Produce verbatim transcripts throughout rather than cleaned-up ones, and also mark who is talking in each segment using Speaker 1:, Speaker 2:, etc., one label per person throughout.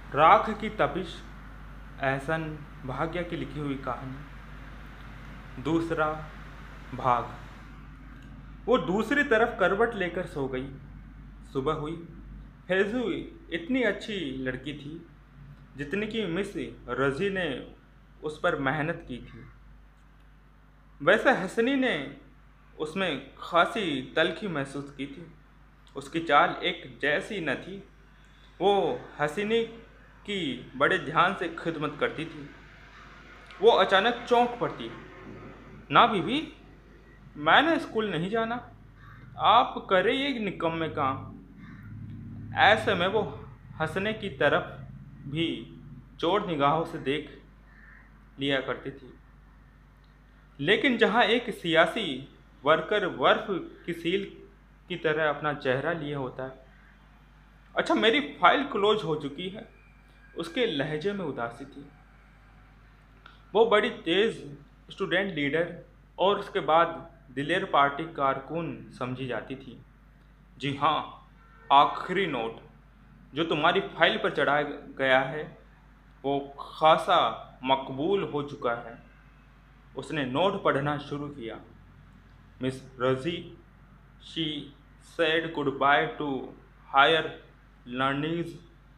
Speaker 1: राख की तपिश, एहसन भाग्य की लिखी हुई कहानी। दूसरा भाग। वो दूसरी तरफ करवट लेकर सो गई। सुबह हुई। फैजू इतनी अच्छी लड़की थी जितनी कि मिस रजी ने उस पर मेहनत की थी। वैसे हसनी ने उसमें खासी तलखी महसूस की थी। उसकी चाल एक जैसी न थी। वो हसीनी की बड़े ध्यान से खिदमत करती थी। वो अचानक चौंक पड़ती। ना बीबी, मैंने स्कूल नहीं जाना, आप करे ये निकम्मे काम। ऐसे में वो हंसने की तरफ भी चोर निगाहों से देख लिया करती थी। लेकिन जहाँ एक सियासी वर्कर बर्फ की सील की तरह अपना चेहरा लिए होता है। अच्छा, मेरी फाइल क्लोज हो चुकी है, उसके लहजे में उदासी थी। वो बड़ी तेज स्टूडेंट लीडर और उसके बाद दिलेर पार्टी कारकुन समझी जाती थी। जी हाँ, आखिरी नोट जो तुम्हारी फाइल पर चढ़ाया गया है वो खासा मकबूल हो चुका है। उसने नोट पढ़ना शुरू किया। Miss Razi, she said good bye to higher learnings,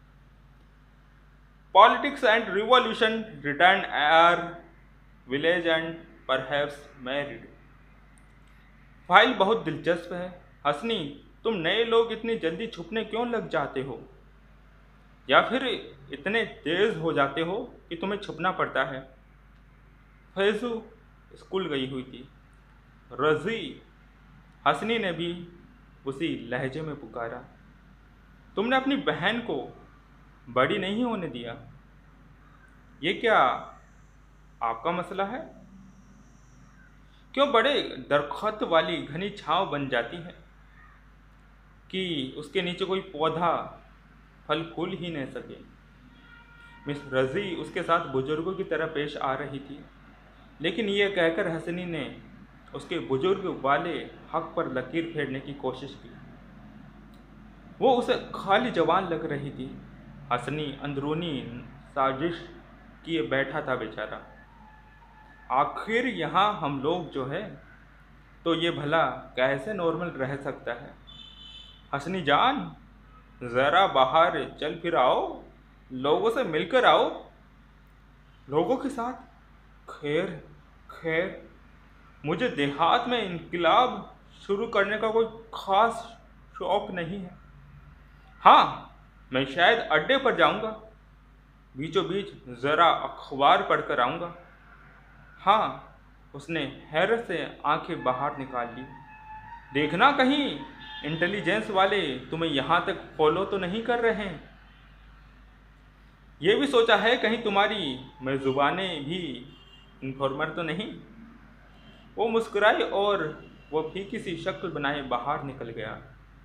Speaker 1: politics and revolution, return our village and perhaps married. File बहुत दिलचस्प है हसनी, तुम नए लोग इतनी जल्दी छुपने क्यों लग जाते हो, या फिर इतने तेज हो जाते हो कि तुम्हें छुपना पड़ता है। फैजू स्कूल गई हुई थी। रजी, हसनी ने भी उसी लहजे में पुकारा। तुमने अपनी बहन को बड़ी नहीं होने दिया। ये क्या आपका मसला है? क्यों बड़े दरख्त वाली घनी छांव बन जाती है कि उसके नीचे कोई पौधा फल फूल ही नहीं सके। मिस रजी उसके साथ बुजुर्गों की तरह पेश आ रही थी, लेकिन यह कहकर हसनी ने उसके बुजुर्ग वाले हक पर लकीर फेरने की कोशिश की। वो उसे खाली जवान लग रही थी। हसनी अंदरूनी साजिश किए बैठा था बेचारा। आखिर यहाँ हम लोग जो है तो ये भला कैसे नॉर्मल रह सकता है। हसनी जान, ज़रा बाहर चल फिर आओ, लोगों से मिलकर आओ। लोगों के साथ? खैर खैर, मुझे देहात में इनकलाब शुरू करने का कोई ख़ास शौक़ नहीं है। हाँ, मैं शायद अड्डे पर जाऊंगा, बीचों बीच ज़रा अखबार पढ़कर आऊँगा। हाँ, उसने हैरत से आंखें बाहर निकाल ली। देखना कहीं इंटेलिजेंस वाले तुम्हें यहाँ तक फॉलो तो नहीं कर रहे हैं। ये भी सोचा है कहीं तुम्हारी मेज़ुबाने भी इन्फॉर्मर तो नहीं। वो मुस्कुराई और वो फीकी सी शक्ल बनाए बाहर निकल गया।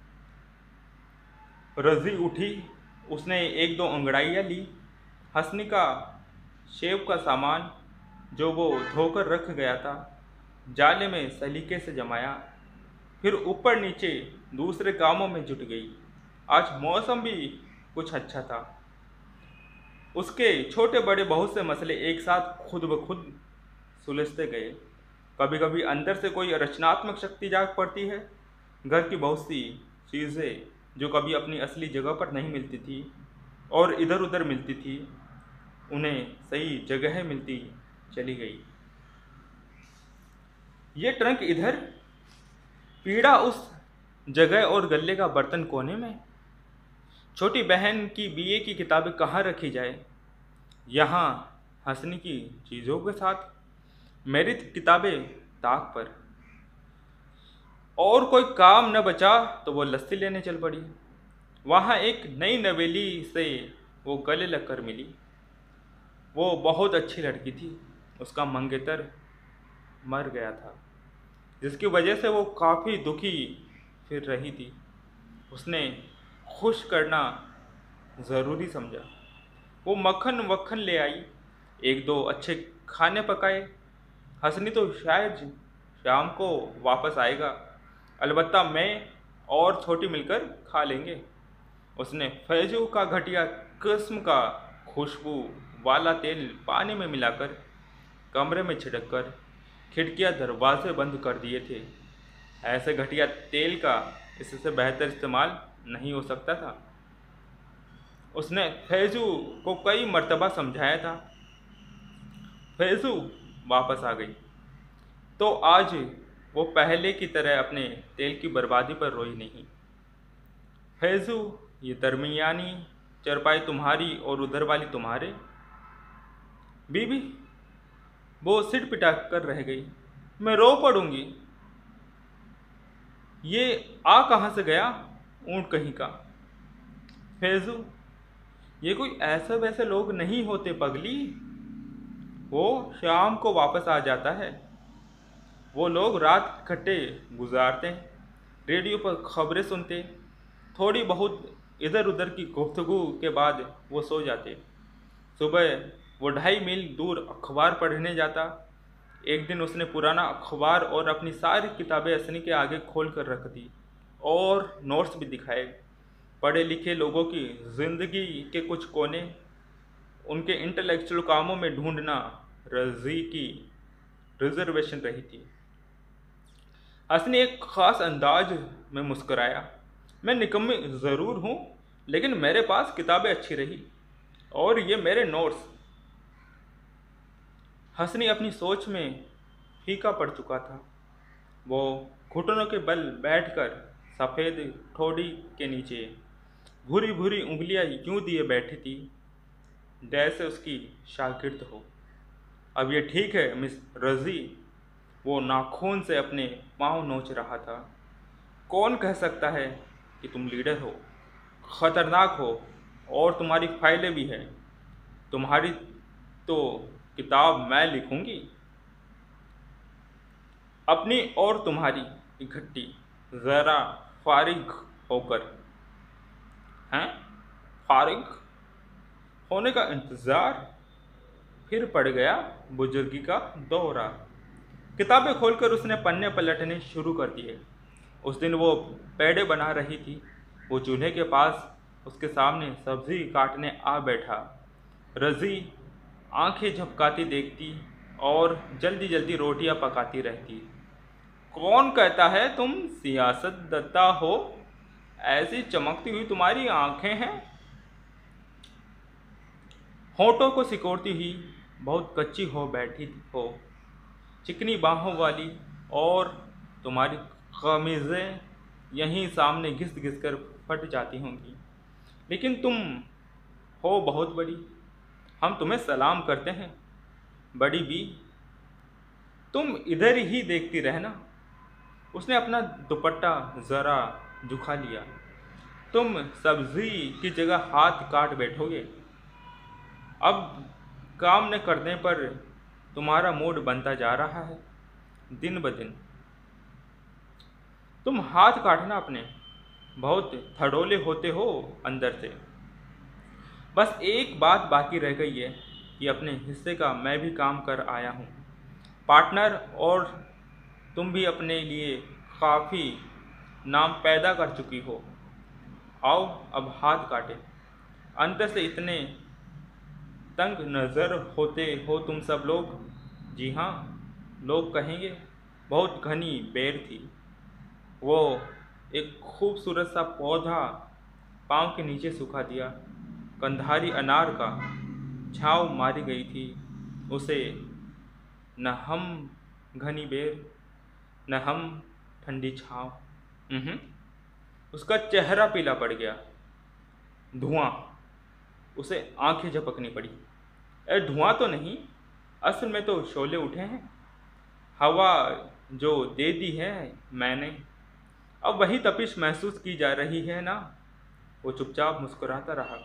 Speaker 1: रजी उठी। उसने एक दो अंगड़ाइयाँ ली। हंसनी का शेव का सामान जो वो धोकर रख गया था जाले में सलीके से जमाया, फिर ऊपर नीचे दूसरे कामों में जुट गई। आज मौसम भी कुछ अच्छा था। उसके छोटे बड़े बहुत से मसले एक साथ खुद ब खुद सुलझते गए। कभी कभी अंदर से कोई रचनात्मक शक्ति जाग पड़ती है। घर की बहुत सी चीज़ें जो कभी अपनी असली जगह पर नहीं मिलती थी और इधर उधर मिलती थी, उन्हें सही जगह मिलती चली गई। ये ट्रंक इधर, पीड़ा उस जगह और गले का बर्तन कोने में। छोटी बहन की बीए की किताबें कहाँ रखी जाए? यहाँ हंसने की चीज़ों के साथ। मेरी किताबें ताक पर। और कोई काम न बचा तो वो लस्सी लेने चल पड़ी। वहाँ एक नई नवेली से वो गले लगकर मिली। वो बहुत अच्छी लड़की थी। उसका मंगेतर मर गया था, जिसकी वजह से वो काफ़ी दुखी फिर रही थी। उसने खुश करना ज़रूरी समझा। वो मक्खन वक्खन ले आई, एक दो अच्छे खाने पकाए। हंसनी तो शायद शाम को वापस आएगा, अलबत्ता मैं और छोटी मिलकर खा लेंगे। उसने फैजू का घटिया किस्म का खुशबू वाला तेल पानी में मिलाकर कमरे में छिड़ककर खिड़कियां दरवाजे बंद कर दिए थे। ऐसे घटिया तेल का इससे बेहतर इस्तेमाल नहीं हो सकता था। उसने फैजू को कई मर्तबा समझाया था। फैजू वापस आ गई तो आज वो पहले की तरह अपने तेल की बर्बादी पर रोई नहीं। फैजू, ये दरमियानी चरपाई तुम्हारी और उधर वाली तुम्हारे। बीबी, वो सिर पिटा कर रह गई। मैं रो पड़ूंगी। ये आ कहाँ से गया, ऊंट कहीं का। फैजू, ये कोई ऐसे वैसे लोग नहीं होते पगली, वो शाम को वापस आ जाता है। वो लोग रात इकट्ठे गुजारते हैं, रेडियो पर खबरें सुनते, थोड़ी बहुत इधर उधर की गुफ्तगू के बाद वो सो जाते। सुबह वो ढाई मील दूर अखबार पढ़ने जाता। एक दिन उसने पुराना अखबार और अपनी सारी किताबें हसनी के आगे खोल कर रख दी और नोट्स भी दिखाए। पढ़े लिखे लोगों की ज़िंदगी के कुछ कोने, उनके इंटेलेक्चुअल कामों में ढूंढना रज़ी की रिजर्वेशन रही थी। हसनी एक ख़ास अंदाज में मुस्कराया। मैं निकम्मी ज़रूर हूँ, लेकिन मेरे पास किताबें अच्छी रही और ये मेरे नोट्स। हसनी अपनी सोच में फीका पड़ चुका था। वो घुटनों के बल बैठकर सफ़ेद ठोड़ी के नीचे भूरी भूरी उंगलियां यूं दिए बैठी थी जैसे उसकी शागिर्द हो। अब ये ठीक है मिस रज़ी, वो नाखून से अपने पाँव नोच रहा था। कौन कह सकता है कि तुम लीडर हो, ख़तरनाक हो और तुम्हारी फाइलें भी हैं। तुम्हारी तो किताब मैं लिखूंगी, अपनी और तुम्हारी इकट्ठी। ज़रा फारिग होकर। हैं? फारिग होने का इंतज़ार। फिर पड़ गया बुजुर्गी का दौरा। किताबें खोलकर उसने पन्ने पलटने शुरू कर दिए। उस दिन वो पेड़े बना रही थी। वो चूल्हे के पास उसके सामने सब्जी काटने आ बैठा। रज़ी आंखें झपकाती देखती और जल्दी जल्दी रोटियां पकाती रहती। कौन कहता है तुम सियासतदत्ता हो, ऐसी चमकती हुई तुम्हारी आंखें हैं। होठों को सिकोड़ती हुई बहुत कच्ची हो बैठी हो, चिकनी बाहों वाली, और तुम्हारी कमीज़ें यहीं सामने घिस घिस कर फट जाती होंगी। लेकिन तुम हो बहुत बड़ी, हम तुम्हें सलाम करते हैं बड़ी बी। तुम इधर ही देखती रहना। उसने अपना दुपट्टा ज़रा झुका लिया। तुम सब्जी की जगह हाथ काट बैठोगे। अब काम न करने पर तुम्हारा मूड बनता जा रहा है दिन ब दिन। तुम हाथ काटना अपने, बहुत थड़ोले होते हो अंदर से। बस एक बात बाकी रह गई है कि अपने हिस्से का मैं भी काम कर आया हूँ पार्टनर, और तुम भी अपने लिए काफ़ी नाम पैदा कर चुकी हो। आओ अब हाथ काटे। अंदर से इतने तंग नज़र होते हो तुम सब लोग। जी हाँ, लोग कहेंगे बहुत घनी बेर थी। वो एक खूबसूरत सा पौधा पाँव के नीचे सूखा दिया। कंधारी अनार का छाँव मारी गई थी उसे। न हम घनी बेर, न हम ठंडी छाँव। उसका चेहरा पीला पड़ गया। धुआं। उसे आंखें झपकनी पड़ी। ए धुआं तो नहीं, असल में तो शोले उठे हैं। हवा जो दे दी है मैंने, अब वही तपिश महसूस की जा रही है ना। वो चुपचाप मुस्कुराता रहा।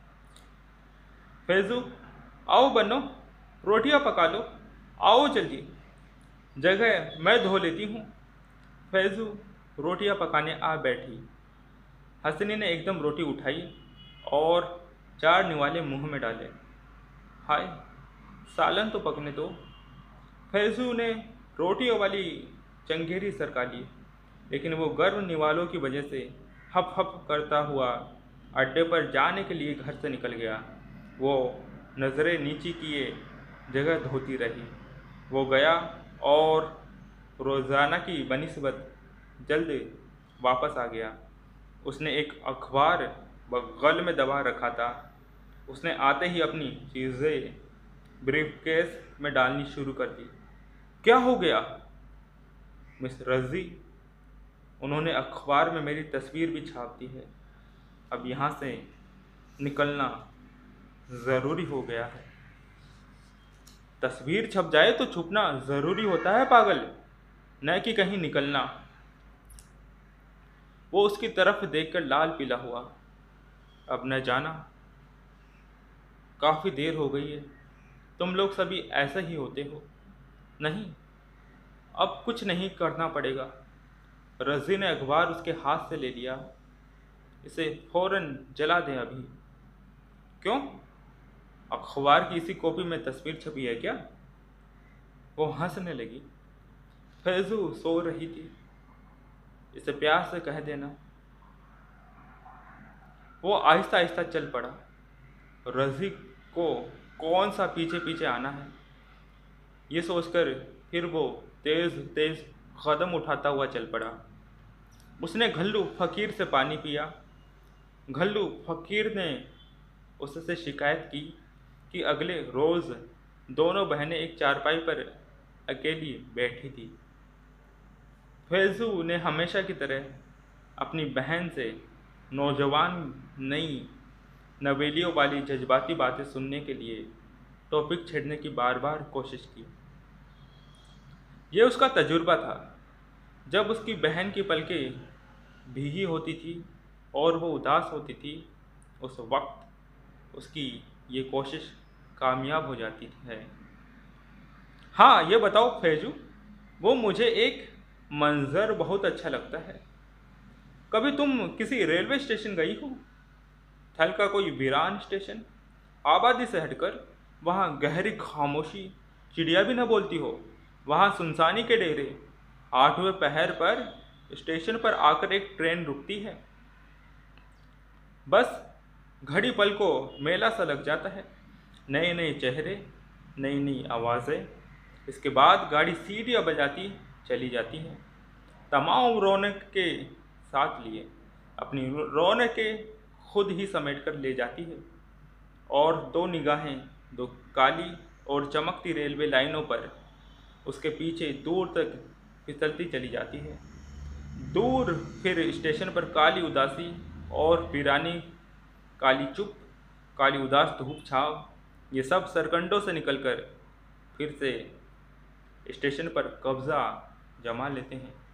Speaker 1: फैजू, आओ बनो, रोटियां पका लो, आओ जल्दी, जगह मैं धो लेती हूँ। फैजू रोटियां पकाने आ बैठी। हसनी ने एकदम रोटी उठाई और चार निवाले मुंह में डाले। हाय, सालन तो पकने दो। फैजू ने रोटियों वाली चंगेरी सरका ली, लेकिन वो गर्म निवालों की वजह से हप हप करता हुआ अड्डे पर जाने के लिए घर से निकल गया। वो नज़रें नीची किए जगह धोती रही। वो गया और रोज़ाना की बनिस्बत जल्द वापस आ गया। उसने एक अखबार बगल में दबा रखा था। उसने आते ही अपनी चीज़ें ब्रीफकेस में डालनी शुरू कर दी। क्या हो गया मिस रज़ी? उन्होंने अखबार में मेरी तस्वीर भी छाप दी है। अब यहाँ से निकलना ज़रूरी हो गया है। तस्वीर छप जाए तो छुपना ज़रूरी होता है पागल, न कि कहीं निकलना। वो उसकी तरफ देखकर लाल पीला हुआ। अब न जाना काफ़ी देर हो गई है। तुम लोग सभी ऐसे ही होते हो। नहीं, अब कुछ नहीं करना पड़ेगा। रज़ी ने अखबार उसके हाथ से ले लिया। इसे फौरन जला दें अभी। क्यों? अखबार की इसी कॉपी में तस्वीर छपी है क्या? वो हंसने लगी। फैजू सो रही थी, इसे प्यार से कह देना। वो आहिस्ता आहिस्ता चल पड़ा। रज़ी को कौन सा पीछे पीछे आना है ये सोचकर फिर वो तेज तेज कदम उठाता हुआ चल पड़ा। उसने घल्लू फकीर से पानी पिया। घल्लू फकीर ने उससे शिकायत की कि अगले रोज़ दोनों बहनें एक चारपाई पर अकेली बैठी थी। फैजू ने हमेशा की तरह अपनी बहन से नौजवान नई नवेलियों वाली जज्बाती बातें सुनने के लिए टॉपिक छेड़ने की बार बार कोशिश की। यह उसका तजुर्बा था। जब उसकी बहन की पलकें भीगी होती थी और वो उदास होती थी, उस वक्त उसकी ये कोशिश कामयाब हो जाती है। हाँ, ये बताओ फैजू, वो मुझे एक मंजर बहुत अच्छा लगता है। कभी तुम किसी रेलवे स्टेशन गई हो? थल का कोई वीरान स्टेशन, आबादी से हटकर, वहाँ गहरी खामोशी, चिड़िया भी न बोलती हो, वहाँ सुनसानी के डेरे। आठवें पहर पर स्टेशन पर आकर एक ट्रेन रुकती है। बस घड़ी पल को मेला सा लग जाता है। नए नए चेहरे, नई नई आवाज़ें। इसके बाद गाड़ी सीटियाँ बजाती चली जाती है, तमाम रौनक के साथ लिए। अपनी रौनकें खुद ही समेट कर ले जाती है। और दो निगाहें दो काली और चमकती रेलवे लाइनों पर उसके पीछे दूर तक फिसलती चली जाती है। दूर फिर स्टेशन पर काली उदासी और वीरानी, काली चुप, काली उदास धूप छाव, ये सब सरकंडों से निकलकर फिर से स्टेशन पर कब्जा जमा लेते हैं।